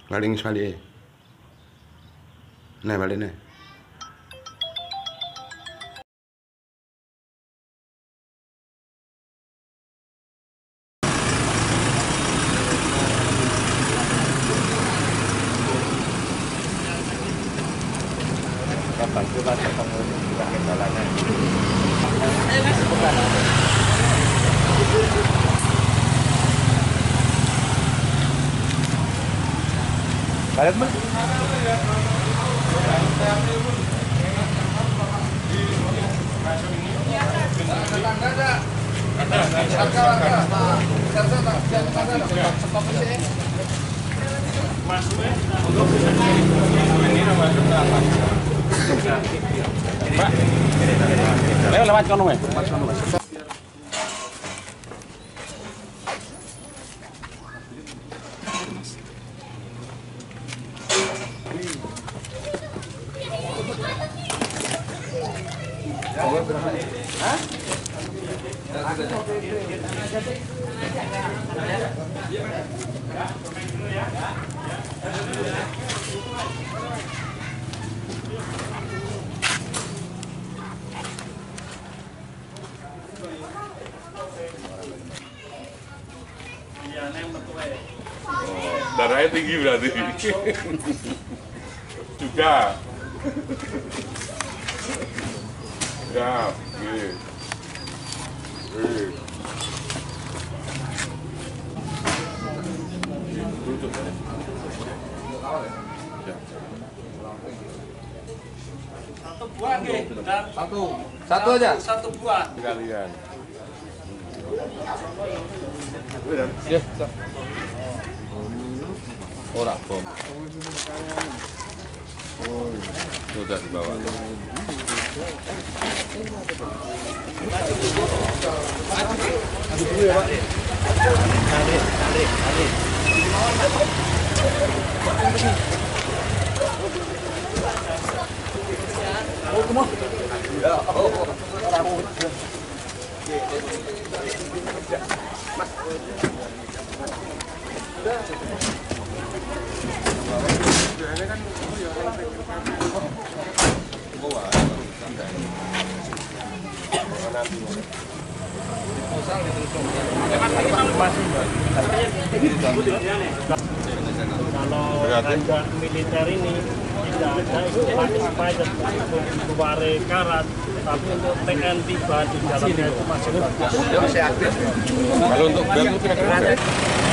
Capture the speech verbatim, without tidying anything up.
Paling sekali. Nah, balik nih. Kapan kita ketemu di bagian jalanan? Balik mas. Lewat lewat kono ya. Hah? Darahnya tinggi berarti. Juga. Ya, iya. Iya. Satu buah nih, Satu. Satu aja. satu buah. Sekalian. Ya. Ora bom. Sudah dibawa. Aduk dulu ya, Pak. Tarik, tarik, tarik. Oh, kemana? Ya, oh. Kalau raja militer ini tidak ada istilah expired buare karat, tapi untuk T N tiba di dalamnya itu masih Kalau untuk bel itu kira-kira